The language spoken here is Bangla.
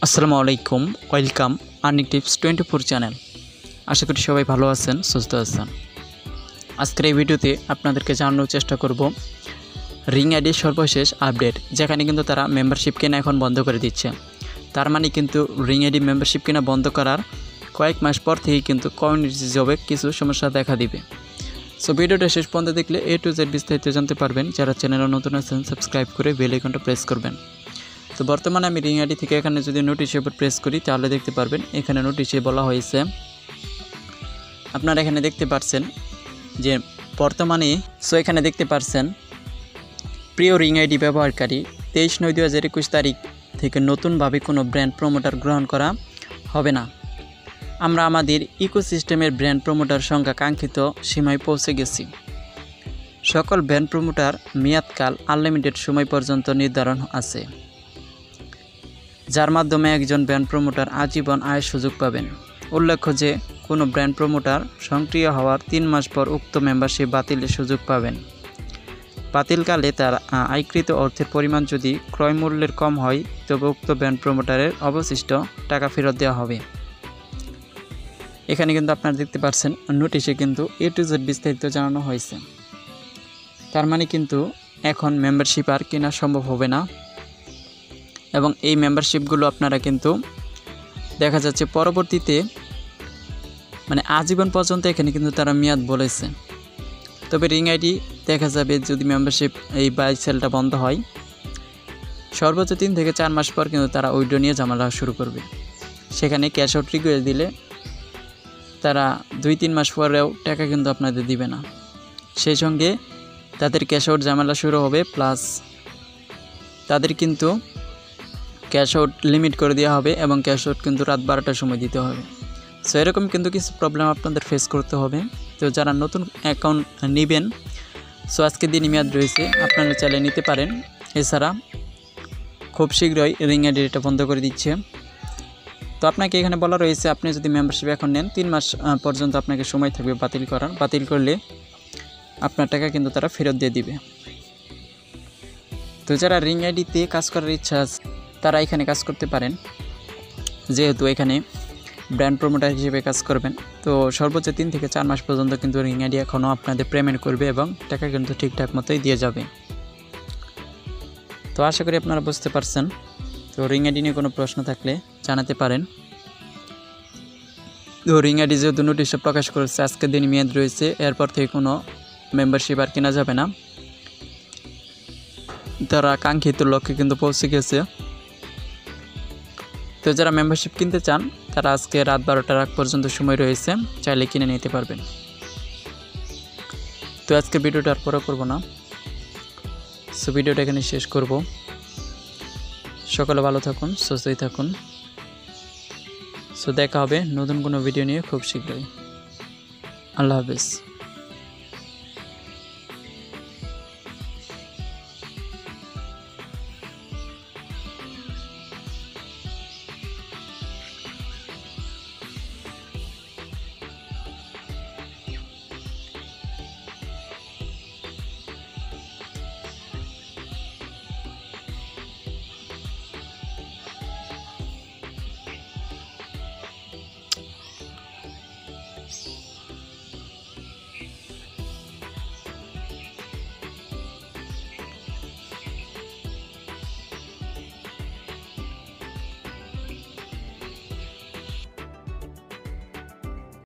আসসালামু আলাইকুম, ওয়েলকাম আর্নিং টিপস 24 চ্যানেল। আশা করি সবাই ভালো আছেন, সুস্থ আছেন। আজকের এই ভিডিওতে আপনাদেরকে জানানোর চেষ্টা করব রিং আইডির সর্বশেষ আপডেট, যেখানে কিন্তু তারা মেম্বারশিপ কেনা এখন বন্ধ করে দিচ্ছে। তার মানে কিন্তু রিং আইডি মেম্বারশিপ কেনা বন্ধ করার কয়েক মাস পর থেকেই কিন্তু কমিউনিটি জবে কিছু সমস্যা দেখা দিবে। সো ভিডিওটা শেষ পর্যন্ত দেখলে A to Z বিস্তারিত জানতে পারবেন। যারা চ্যানেলে নতুন আছেন সাবস্ক্রাইব করে বেল আইকনটা প্রেস করবেন। তো বর্তমানে আমি রিং আইডি থেকে এখানে যদি নোটিশের উপর প্রেস করি তাহলে দেখতে পারবেন এখানে নোটিশে বলা হয়েছে, আপনারা এখানে দেখতে পাচ্ছেন যে বর্তমানে এখানে দেখতে পাচ্ছেন প্রিয় রিং আইডি ব্যবহারকারী 23/9/2021 তারিখ থেকে নতুনভাবে কোনো ব্র্যান্ড প্রমোটার গ্রহণ করা হবে না। আমরা আমাদের ইকোসিস্টেমের ব্র্যান্ড প্রমোটার সংখ্যা কাঙ্ক্ষিত সীমায় পৌঁছে গেছি। সকল ব্র্যান্ড প্রমোটার মেয়াদকাল আনলিমিটেড সময় পর্যন্ত নির্ধারণ আছে, যার মাধ্যমে একজন ব্র্যান্ড প্রমোটার আজীবন আয়ের সুযোগ পাবেন। উল্লেখ্য যে কোনো ব্র্যান্ড প্রমোটার সক্রিয় হওয়ার 3 মাস পর উক্ত মেম্বারশিপ বাতিলের সুযোগ পাবেন। বাতিলকালে তার আয়কৃত অর্থের পরিমাণ যদি ক্রয় মূল্যের কম হয় তবে উক্ত ব্র্যান্ড প্রমোটারের অবশিষ্ট টাকা ফেরত দেওয়া হবে। এখানে কিন্তু আপনারা দেখতে পাচ্ছেন নোটিশে কিন্তু A to Z বিস্তারিত জানানো হয়েছে। তার মানে কিন্তু এখন মেম্বারশিপ আর কেনা সম্ভব হবে না, এবং এই মেম্বারশিপগুলো আপনারা কিন্তু দেখা যাচ্ছে পরবর্তীতে মানে আজীবন পর্যন্ত এখানে কিন্তু তারা মেয়াদ বলেছে। তবে রিং আইডি দেখা যাবে যদি মেম্বারশিপ এই বাই সেলটা বন্ধ হয় সর্বোচ্চ 3 থেকে 4 মাস পর কিন্তু তারা উইথড্র নিয়ে ঝামেলা শুরু করবে। সেখানে ক্যাশ আউট রিকোয়েস্ট দিলে তারা 2-3 মাস পরেও টাকা কিন্তু আপনাদের দিবে না। সেই সঙ্গে তাদের ক্যাশ আউট ঝামেলা শুরু হবে, প্লাস তাদের কিন্তু ক্যাশ আউট লিমিট করে দেওয়া হবে এবং ক্যাশ আউট কিন্তু রাত 12টার সময় দিতে হবে। সো এরকম কিন্তু কিছু প্রবলেম আপনাদের ফেস করতে হবে। তো যারা নতুন অ্যাকাউন্ট নেবেন, সো আজকে দিনই মেয়াদ রয়েছে, আপনারা চাইলে নিতে পারেন। এছাড়া খুব শীঘ্রই রিং আইডি এটা বন্ধ করে দিচ্ছে। তো আপনাকে এখানে বলা রয়েছে আপনি যদি মেম্বারশিপ এখন নেন 3 মাস পর্যন্ত আপনাকে সময় থাকবে বাতিল করার। বাতিল করলে আপনার টাকা কিন্তু তারা ফেরত দিয়ে দিবে। তো যারা রিং আইডিতে কাজ করার ইচ্ছা আছে তারা এখানে কাজ করতে পারেন, যেহেতু এখানে ব্র্যান্ড প্রমোটার হিসেবে কাজ করবেন। তো সর্বোচ্চ 3 থেকে 4 মাস পর্যন্ত কিন্তু রিং আইডি এখনও আপনাদের পেমেন্ট করবে এবং টাকা কিন্তু ঠিকঠাক মতোই দিয়ে যাবে। তো আশা করি আপনারা বুঝতে পারছেন। তো রিং আইডি নিয়ে কোনো প্রশ্ন থাকলে জানাতে পারেন। তো রিং আইডি যেহেতু নোটিশে প্রকাশ করেছে আজকের দিন মেয়াদ রয়েছে, এরপর থেকে কোনো মেম্বারশিপ আর কেনা যাবে না। তারা কাঙ্ক্ষিত লক্ষ্যে কিন্তু পৌঁছে গেছে। তো যারা মেম্বারশিপ কিনতে চান তারা আজকে রাত 12টার আগ পর্যন্ত সময় রয়েছে, চাইলে কিনে নিতে পারবেন। তো আজকে ভিডিওটা আর পরে করব না, সো ভিডিওটা এখানে শেষ করব। সকলে ভালো থাকুন, সুস্থই থাকুন। সো দেখা হবে নতুন কোনো ভিডিও নিয়ে খুব শীঘ্রই। আল্লাহ হাফেজ।